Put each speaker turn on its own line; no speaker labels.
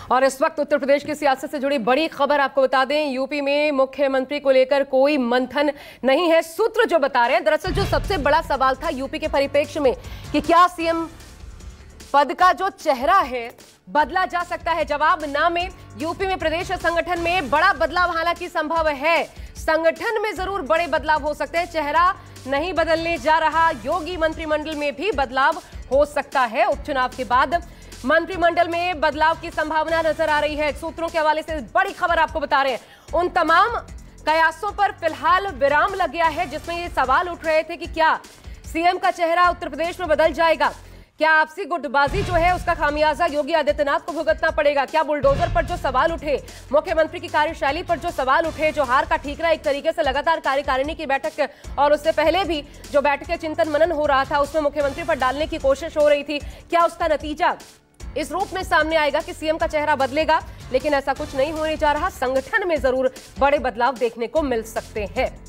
और इस वक्त उत्तर प्रदेश की सियासत से जुड़ी बड़ी खबर आपको बता दें, यूपी में मुख्यमंत्री को लेकर कोई मंथन नहीं है। सूत्र जो बता रहे हैं, दरअसल जो सबसे बड़ा सवाल था यूपी के परिप्रेक्ष्य में कि क्या सीएम पद का जो चेहरा है बदला जा सकता है, जवाब ना में यूपी में प्रदेश संगठन में बड़ा बदलाव हालांकि संभव है। संगठन में जरूर बड़े बदलाव हो सकते हैं, चेहरा नहीं बदलने जा रहा। योगी मंत्रिमंडल में भी बदलाव हो सकता है। उपचुनाव के बाद मंत्रिमंडल में बदलाव की संभावना नजर आ रही है। सूत्रों के हवाले से बड़ी खबर आपको बता रहे हैं। उन तमाम कयासों पर फिलहाल विराम लग गया है जिसमें ये सवाल उठ रहे थे कि क्या सीएम का चेहरा उत्तर प्रदेश में बदल जाएगा, क्या आपसी गुटबाजी जो है उसका खामियाजा योगी आदित्यनाथ को भुगतना पड़ेगा, क्या बुलडोजर पर जो सवाल उठे, मुख्यमंत्री की कार्यशैली पर जो सवाल उठे, जो हार का ठीकरा एक तरीके से लगातार कार्यकारिणी की बैठक और उससे पहले भी जो बैठकें चिंतन मनन हो रहा था उसमें मुख्यमंत्री पर डालने की कोशिश हो रही थी, क्या उसका नतीजा इस रूप में सामने आएगा कि सीएम का चेहरा बदलेगा? लेकिन ऐसा कुछ नहीं होने जा रहा। संगठन में जरूर बड़े बदलाव देखने को मिल सकते हैं।